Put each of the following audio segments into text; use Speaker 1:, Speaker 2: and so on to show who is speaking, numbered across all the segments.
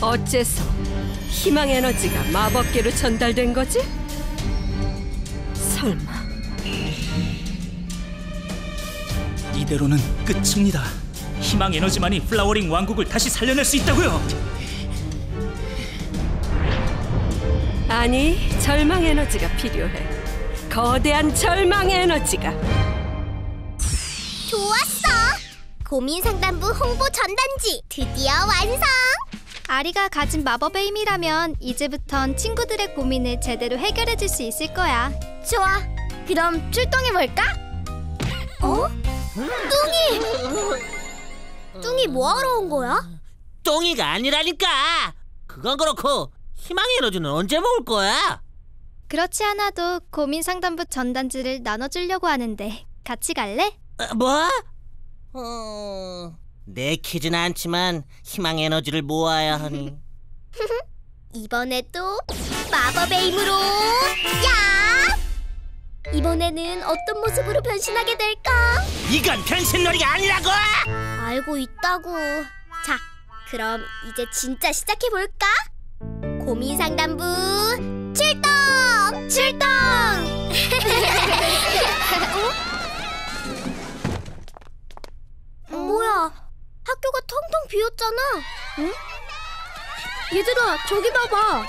Speaker 1: 어째서 희망 에너지가 마법계로 전달된 거지? 설마
Speaker 2: 이대로는 끝입니다. 희망 에너지만이 플라워링 왕국을 다시 살려낼 수 있다고요.
Speaker 1: 아니, 절망 에너지가 필요해. 거대한 절망 에너지가.
Speaker 3: 좋았어! 고민상담부 홍보 전단지 드디어 완성!
Speaker 4: 아리가 가진 마법의 힘이라면 이제부턴 친구들의 고민을 제대로 해결해줄 수 있을 거야.
Speaker 3: 좋아, 그럼 출동해볼까? 어? 뚱이 뭐하러 온 거야?
Speaker 5: 똥이가 아니라니까. 그건 그렇고 희망 에너지는 언제 모을 거야?
Speaker 4: 그렇지 않아도 고민 상담부 전단지를 나눠주려고 하는데 같이 갈래?
Speaker 5: 뭐? 내키진 않지만 희망 에너지를 모아야 하니.
Speaker 3: 이번에도 마법의 힘으로 야! 이번에는 어떤 모습으로 변신하게 될까?
Speaker 5: 이건 변신놀이가 아니라고!
Speaker 3: 알고 있다고. 자, 그럼 이제 진짜 시작해볼까? 고민상담부 출동! 출동! 뭐야, 학교가 텅텅 비었잖아. 응? 얘들아, 저기 봐봐.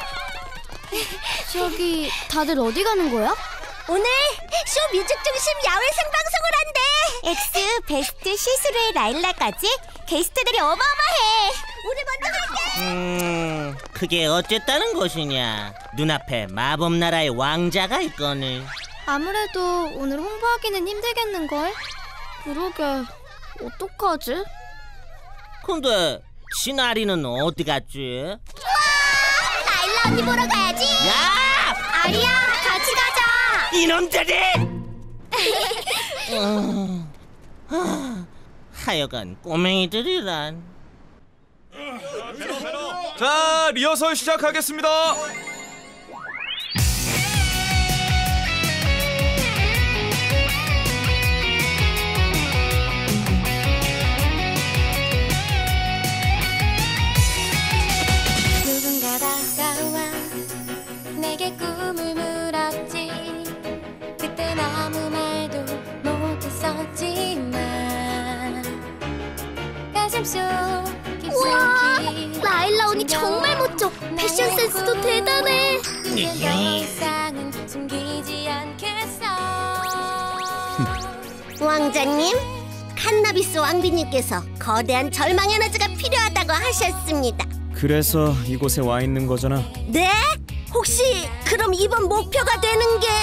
Speaker 3: 저기 다들 어디 가는 거야? 오늘 쇼 뮤직 중심 야외 생방송을 한대. 엑스, 베스트, 시스루의 라일라까지 게스트들이 어마어마해. 우리 먼저 갈게.
Speaker 5: 그게 어쨌다는 것이냐? 눈앞에 마법나라의 왕자가 있거늘.
Speaker 4: 아무래도 오늘 홍보하기는 힘들겠는걸? 그러게, 어떡하지?
Speaker 5: 근데 진아리는 어디 갔지?
Speaker 3: 우와! 라일라 언니 보러 가야지.
Speaker 5: 야!
Speaker 3: 아리야, 같이 가자.
Speaker 5: 이놈들이! 하여간 꼬맹이들이란.
Speaker 6: 자, 리허설 시작하겠습니다.
Speaker 3: 누군가 다가와 내게 꿈을 물었지. 그땐 아무 말도 못했었지만 가슴속 우와, 라일라 언니 정말 멋져. 패션 센스도 대단해. 이상은 숨기지 않겠어. 왕자님, 칸나비스 왕비님께서 거대한 절망 에너지가 필요하다고 하셨습니다.
Speaker 7: 그래서 이곳에 와 있는 거잖아.
Speaker 3: 네? 혹시 그럼 이번 목표가 되는 게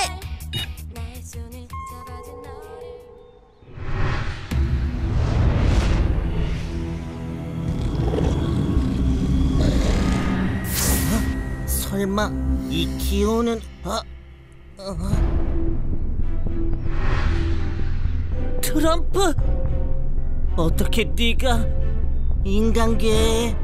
Speaker 5: 설마 이 기호는 트럼프? 어떻게 네가 인간계에?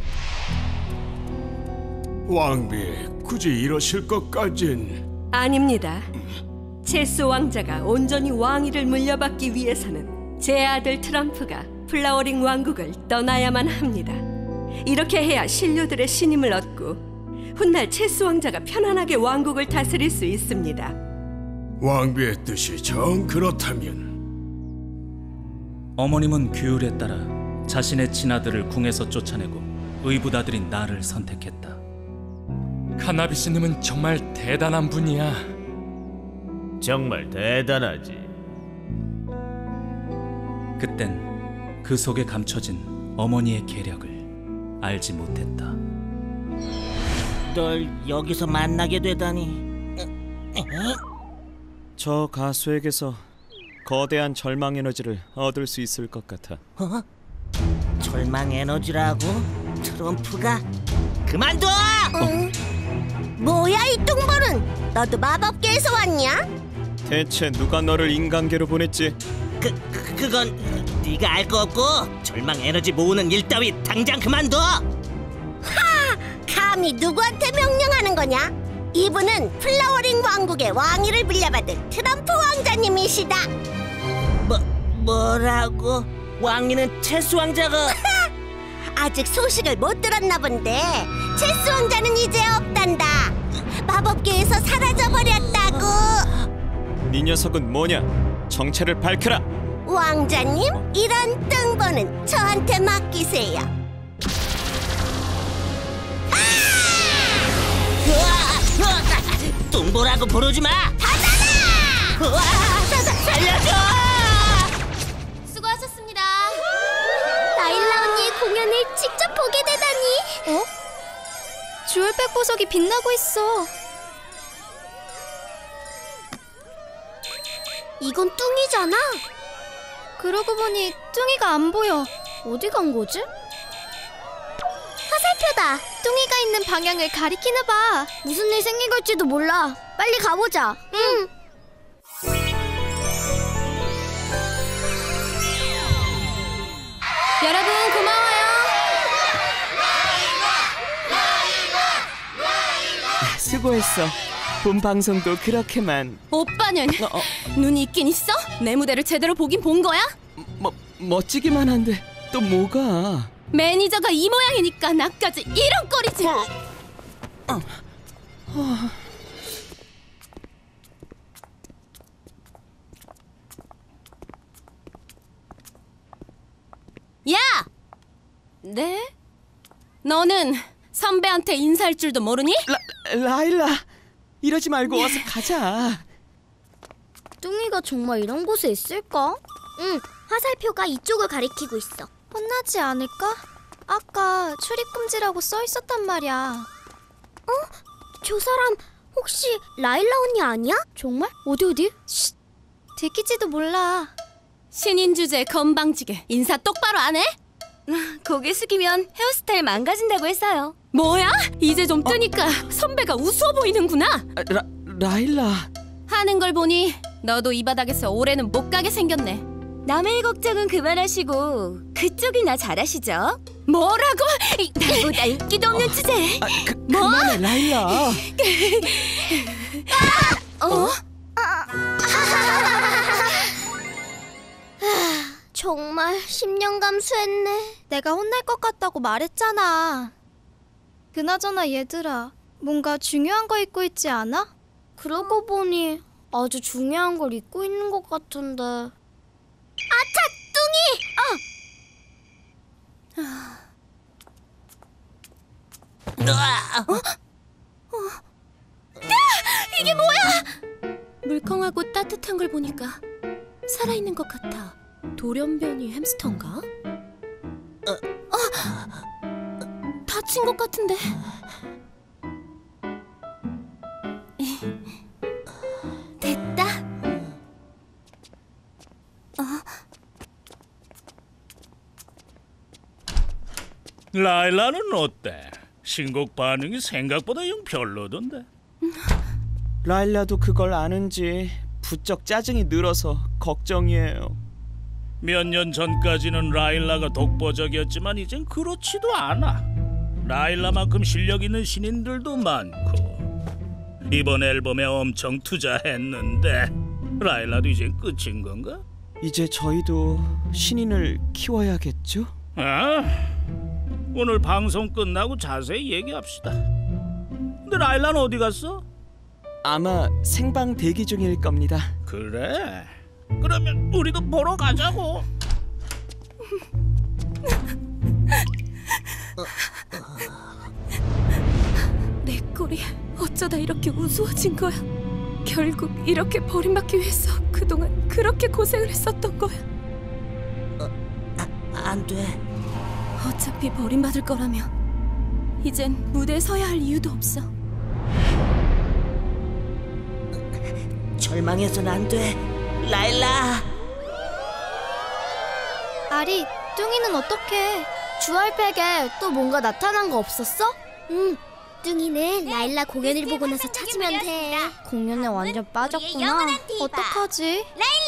Speaker 8: 왕비, 굳이 이러실 것까진.
Speaker 1: 아닙니다. 체스 왕자가 온전히 왕위를 물려받기 위해서는 제 아들 트럼프가 플라워링 왕국을 떠나야만 합니다. 이렇게 해야 신료들의 신임을 얻고 훗날 체스 왕자가 편안하게 왕국을 다스릴 수 있습니다.
Speaker 8: 왕비의 뜻이 정 그렇다면.
Speaker 2: 어머님은 규율에 따라 자신의 친아들을 궁에서 쫓아내고 의붓아들인 나를 선택했다.
Speaker 6: 카나비스님은 정말 대단한 분이야.
Speaker 9: 정말 대단하지.
Speaker 2: 그땐 그 속에 감춰진 어머니의 계략을 알지 못했다.
Speaker 5: 널 여기서 만나게 되다니.
Speaker 7: 저 가수에게서 거대한 절망 에너지를 얻을 수 있을 것 같아.
Speaker 5: 절망 에너지라고? 트럼프가? 그만둬!
Speaker 3: 뭐야 이 뚱보는? 너도 마법계에서 왔냐?
Speaker 7: 대체 누가 너를 인간계로 보냈지?
Speaker 5: 그건 네가 알 거 없고 절망 에너지 모으는 일 따위 당장 그만둬!
Speaker 3: 감히 누구한테 명령하는 거냐? 이분은 플라워링 왕국의 왕위를 물려받은 트럼프 왕자님이시다.
Speaker 5: 뭐라고? 왕위는 체스 왕자가?
Speaker 3: 아직 소식을 못 들었나 본데 체스 왕자는 이제 없단다. 마법계에서 사라져버렸다고.
Speaker 7: 네 녀석은 뭐냐? 정체를 밝혀라.
Speaker 3: 왕자님, 이런 뜬보는 저한테 맡기세요.
Speaker 5: 뚱보라고 부르지 마.
Speaker 3: 닫아라!
Speaker 5: 살려줘.
Speaker 3: 수고하셨습니다. 라일라 언니의 공연을 직접 보게 되다니.
Speaker 4: 어? 주얼백 보석이 빛나고 있어.
Speaker 3: 이건 뚱이잖아.
Speaker 4: 그러고 보니 뚱이가 안 보여. 어디 간 거지?
Speaker 3: 화살표다.
Speaker 4: 뚱이가 있는 방향을 가리키나 봐.
Speaker 3: 무슨 일 생긴 걸지도 몰라. 빨리 가보자. 응.
Speaker 1: 여러분 고마워요.
Speaker 7: 수고했어. 본 방송도 그렇게만.
Speaker 1: 오빠는 눈이 있긴 있어? 내 무대를 제대로 보긴 본 거야?
Speaker 7: 멋지기만 한데 또 뭐가?
Speaker 1: 매니저가 이 모양이니까 나까지 이런 꼴이지. 야! 네? 너는 선배한테 인사할 줄도 모르니?
Speaker 7: 라일라, 이러지 말고 어서 가자.
Speaker 3: 뚱이가 정말 이런 곳에 있을까? 응, 화살표가 이쪽을 가리키고 있어.
Speaker 4: 혼나지 않을까? 아까 출입금지라고 써 있었단 말이야.
Speaker 3: 저 사람 혹시 라일라 언니 아니야?
Speaker 4: 정말? 어디? 쉿! 들킬지도 몰라.
Speaker 1: 신인 주제 건방지게 인사 똑바로 안 해? 고개 숙이면 헤어스타일 망가진다고 했어요. 뭐야? 이제 좀 뜨니까 선배가 우스워 보이는구나.
Speaker 7: 라일라.
Speaker 1: 하는 걸 보니 너도 이 바닥에서 올해는 못 가게 생겼네. 남의 걱정은 그만하시고 그쪽이나 잘하시죠. 뭐라고? 나보다 인기도 없는 주제.
Speaker 7: 그만해, 라일라.
Speaker 3: 정말 10년 감수했네.
Speaker 4: 내가 혼날 것 같다고 말했잖아. 그나저나 얘들아, 뭔가 중요한 거 잊고 있지 않아?
Speaker 3: 그러고 보니 아주 중요한 걸 잊고 있는 것 같은데. 아차!
Speaker 1: 이게 뭐야? 물컹하고 따뜻한 걸 보니까 살아있는 것 같아. 돌연변이 햄스터인가? 다친 것 같은데. 됐다.
Speaker 10: 라일라는 어때? 신곡 반응이 생각보다 영 별로던데.
Speaker 7: 라일라도 그걸 아는지 부쩍 짜증이 늘어서 걱정이에요.
Speaker 10: 몇 년 전까지는 라일라가 독보적이었지만 이젠 그렇지도 않아. 라일라만큼 실력 있는 신인들도 많고 이번 앨범에 엄청 투자했는데 라일라도 이젠 끝인 건가?
Speaker 7: 이제 저희도 신인을 키워야겠죠?
Speaker 10: 오늘 방송 끝나고 자세히 얘기합시다. 근데 라일라는 어디 갔어?
Speaker 7: 아마 생방 대기 중일 겁니다.
Speaker 10: 그래? 그러면 우리도 보러 가자고.
Speaker 1: 내 꼴이 어쩌다 이렇게 우스워진 거야. 결국 이렇게 버림받기 위해서 그동안 그렇게 고생을 했었던 거야.
Speaker 5: 안 돼.
Speaker 1: 어차피 버림받을 거라면 이젠 무대에 서야 할 이유도 없어.
Speaker 5: 절망해서는 안 돼. 라일라.
Speaker 4: 아리, 뚱이는 어떡해?
Speaker 3: 주얼백에 또 뭔가 나타난 거 없었어? 응, 뚱이는 라일라 공연을 보고 나서 찾으면 돼.
Speaker 4: 공연에 완전 빠졌구나. 어떡하지?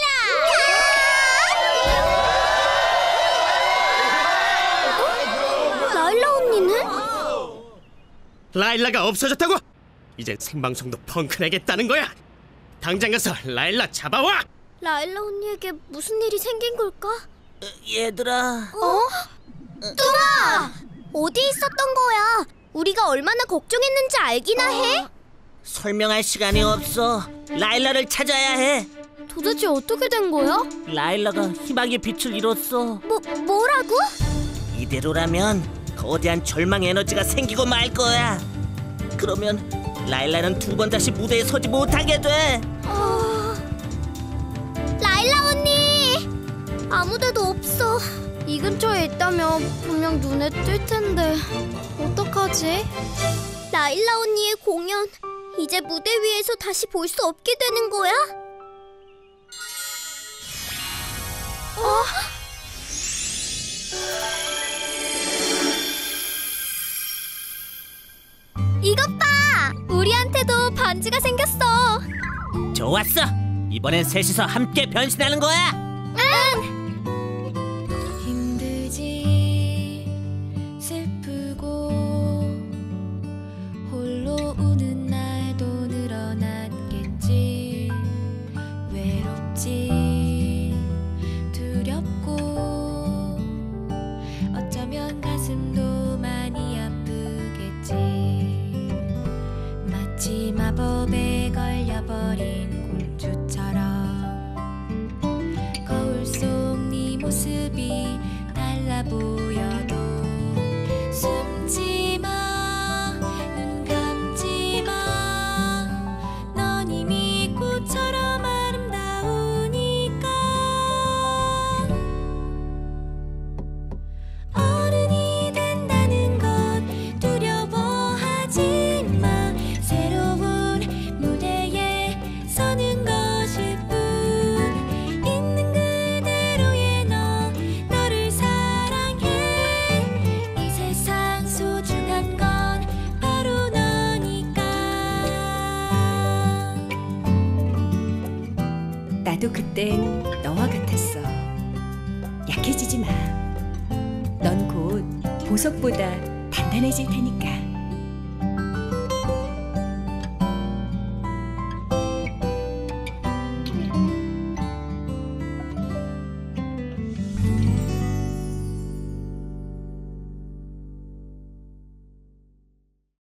Speaker 3: 라일라 언니는?
Speaker 11: 라일라가 없어졌다고? 이젠 생방송도 펑크내겠다는 거야. 당장 가서 라일라 잡아와.
Speaker 3: 라일라 언니에게 무슨 일이 생긴 걸까?
Speaker 5: 얘들아.
Speaker 3: 뚱아! 어디 있었던 거야? 우리가 얼마나 걱정했는지 알기나 해?
Speaker 5: 설명할 시간이 없어. 라일라를 찾아야 해.
Speaker 3: 도대체 어떻게 된 거야?
Speaker 5: 라일라가 희망의 빛을 잃었어.
Speaker 3: 뭐라고?
Speaker 5: 이대로라면 거대한 절망 에너지가 생기고 말 거야. 그러면 라일라는 두 번 다시 무대에 서지 못하게 돼.
Speaker 3: 라일라 언니! 아무데도 없어.
Speaker 4: 이 근처에 있다면 분명 눈에 띌 텐데 어떡하지?
Speaker 3: 라일라 언니의 공연 이제 무대 위에서 다시 볼 수 없게 되는 거야?
Speaker 4: 이것 봐! 우리한테도 반지가 생겼어.
Speaker 5: 좋았어. 이번엔 셋이서 함께 변신하는 거야.
Speaker 12: 힘들지 슬프고 홀로 우는 날도 늘어났겠지. 외롭지 두렵고 어쩌면 가슴도 많이 아프겠지. 마치 마법에 걸려버린 공주처럼 거울 속 네 모습이 달라 보여도 숨지 마, 눈 감지 마. 넌 이미 꽃처럼 아름다우니까. 어른이 된다는 건 두려워하지 마. 새로운 무대에 서는 것일 뿐. 있는 그대로의 너를 사랑해. 이 세상 소중한 건 바로 너니까.
Speaker 1: 나도 그땐 너와 같았어. 약해지지 마. 넌 곧 보석보다 단단해질 테니까.